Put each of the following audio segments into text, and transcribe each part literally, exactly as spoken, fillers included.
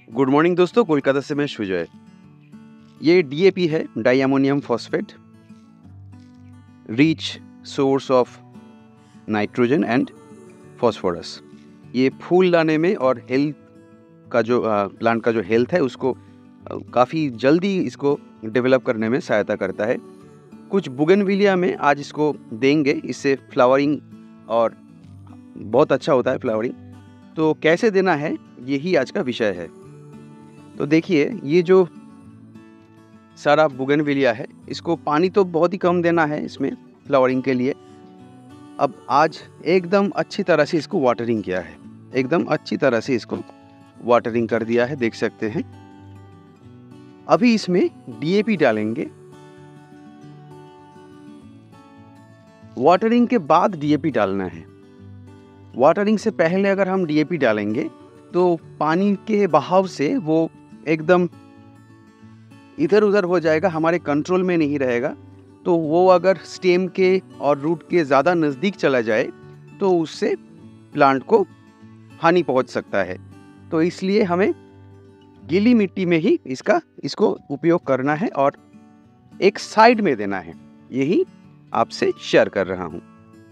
Good morning दोस्तों, कोलकाता से मैं सुजय। ये डी ए पी है, diammonium phosphate, rich source of nitrogen and phosphorus. ये फूल लाने में और हेल्थ का जो प्लांट का जो हेल्थ है उसको काफ़ी जल्दी इसको डेवलप करने में सहायता करता है। कुछ बुगनविलिया में आज इसको देंगे, इससे फ्लावरिंग और बहुत अच्छा होता है फ्लावरिंग। तो कैसे देना है यही आज का विषय है। तो देखिए, ये जो सारा बुगनविलिया है इसको पानी तो बहुत ही कम देना है इसमें फ्लावरिंग के लिए। अब आज एकदम अच्छी तरह से इसको वाटरिंग किया है, एकदम अच्छी तरह से इसको वाटरिंग कर दिया है, देख सकते हैं। अभी इसमें डी ए पी डालेंगे। वाटरिंग के बाद डी ए पी डालना है। वाटरिंग से पहले अगर हम डी ए पी डालेंगे तो पानी के बहाव से वो एकदम इधर उधर हो जाएगा, हमारे कंट्रोल में नहीं रहेगा। तो वो अगर स्टेम के और रूट के ज़्यादा नज़दीक चला जाए तो उससे प्लांट को हानि पहुंच सकता है। तो इसलिए हमें गीली मिट्टी में ही इसका इसको उपयोग करना है और एक साइड में देना है, यही आपसे शेयर कर रहा हूं।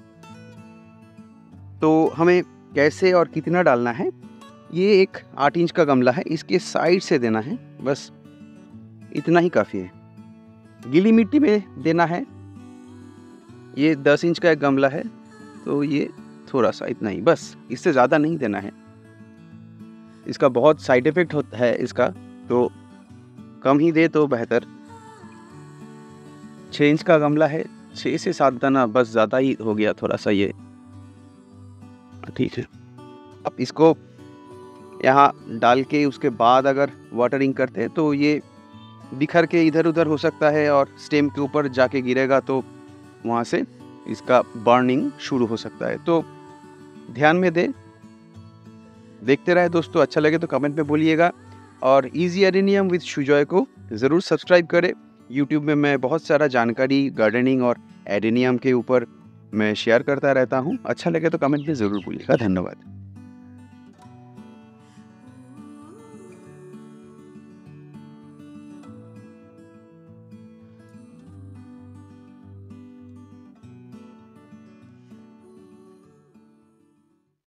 तो हमें कैसे और कितना डालना है, ये एक आठ इंच का गमला है, इसके साइड से देना है, बस इतना ही काफ़ी है। गीली मिट्टी में देना है। ये दस इंच का एक गमला है, तो ये थोड़ा सा इतना ही, बस इससे ज़्यादा नहीं देना है। इसका बहुत साइड इफ़ेक्ट होता है इसका, तो कम ही दे तो बेहतर। छः इंच का गमला है, छः से सात दाना बस, ज़्यादा ही हो गया थोड़ा सा, ये ठीक है। अब इसको यहाँ डाल के उसके बाद अगर वाटरिंग करते हैं तो ये बिखर के इधर उधर हो सकता है और स्टेम के ऊपर जाके गिरेगा, तो वहाँ से इसका बर्निंग शुरू हो सकता है। तो ध्यान में दे देखते रहे दोस्तों। अच्छा लगे तो कमेंट में बोलिएगा और इजी एडेनियम विद सुजय को ज़रूर सब्सक्राइब करें। यूट्यूब में मैं बहुत सारा जानकारी गार्डनिंग और एडेनियम के ऊपर मैं शेयर करता रहता हूँ। अच्छा लगे तो कमेंट में ज़रूर बोलिएगा। धन्यवाद।